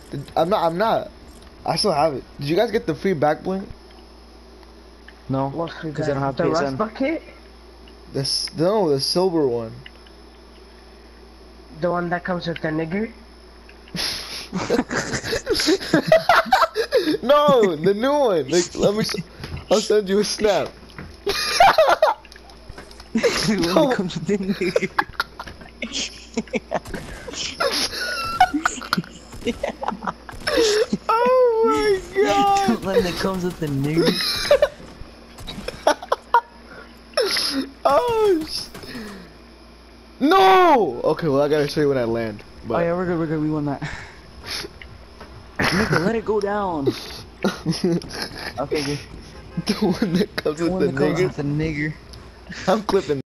I'm not. I still have it. Did you guys get the free back bling? No, What's free because I don't have the rust PSN. bucket? No, the silver one. The one that comes with the nigger? No, the new one. Like, I'll send you a snap. The one No. that comes with the nigger. Oh my god. The one that comes with the nigger. Oh. No. Okay, well I gotta show you when I land. But... Oh yeah, we're good, we won that. Nigga, let it go down. Okay, good. The one that comes The with one the that comes nigger. with the nigger. I'm clipping.